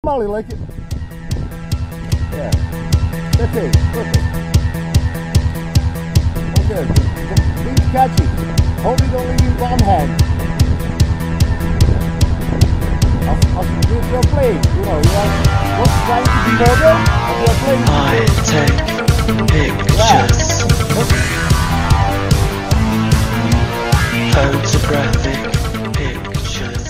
Molly like it. Yeah. That's it. Perfect. Okay. Please catch it. Hold it only in one hand. If you're playing, you know, you are not trying to be murdered, but you're playing. I take pictures. Yeah. Photographic